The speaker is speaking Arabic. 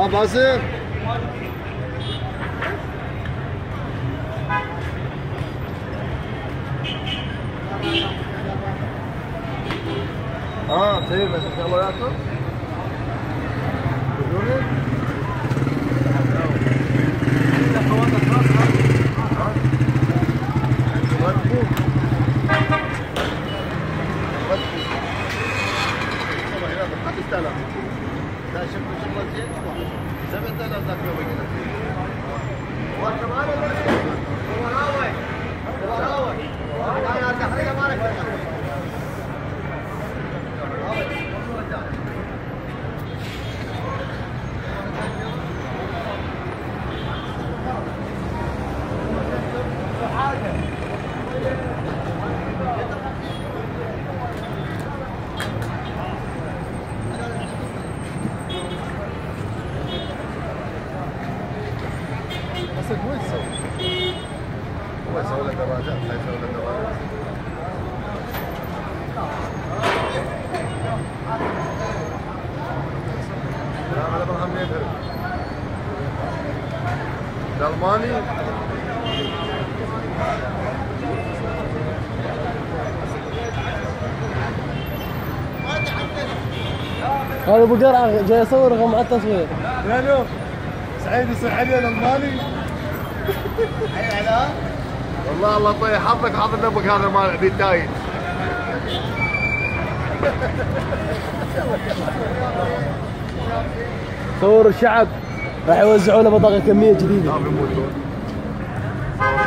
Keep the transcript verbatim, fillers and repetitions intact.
ها باسم اه طيب بس ان شاء الله ياكل هو يسوي هو يسوي له دراجات لا يسوي له دراجات لا على برهم يدري الألماني هذا ابو قرعه جاي يصور مع التصوير. وينو؟ سعيد يصير علي الألماني؟ والله الله يطيح حظك حظ النبك هذا مال عبيد دايد. صور الشعب راح يوزعوا له بطاقه كميه جديده. ما بيموتون.